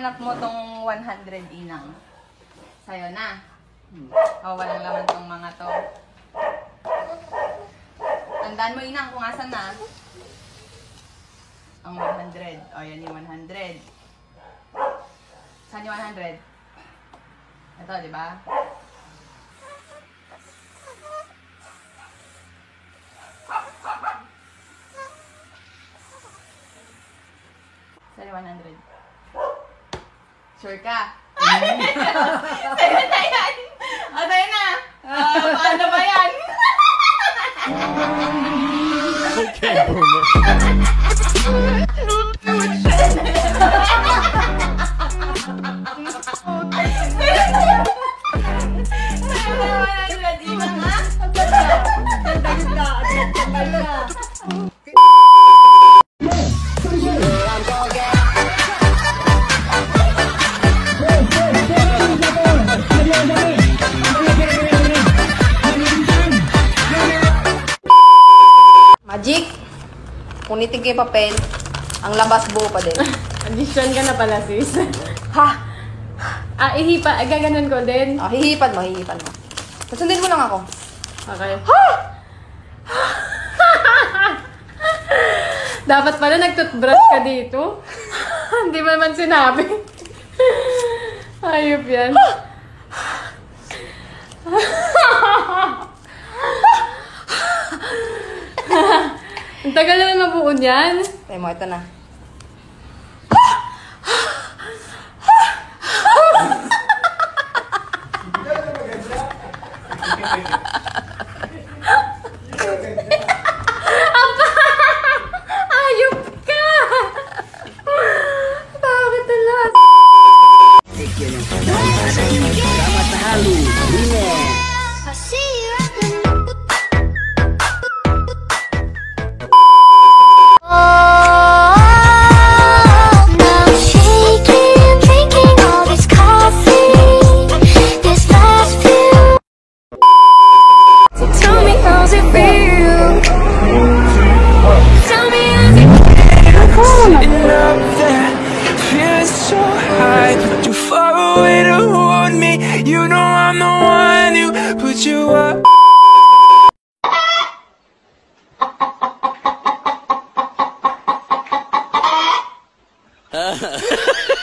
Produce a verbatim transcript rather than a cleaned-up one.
hinanap mo tong one hundred inang. Sa'yo na. O, walang laman tong mga to. Tandaan mo inang kung asan na. Ang one hundred. O, yan yung one hundred. Saan yung one hundred? Ito, di ba? Saan yung one hundred? Sure ka? Sa'yo na yan! O, sa'yo na! Uh, paano ba yan? Okay, boomer. Magic, kunitin kayo papel, ang labas buo pa din. Addition ka na pala, sis. Ha? Ah, ihipa, ah, gaganon ko din. Oh, hihipan mo, hihipan mo. Susundin mo lang ako. Okay. Ha? Dapat pala nag-toothbrush ka dito. Hindi mo naman sinabi. Ayop yan. Ang tagal naman mabuo niyan. Tayo mo, ito na. Ayop ka! Bakit talas? Ha ha ha.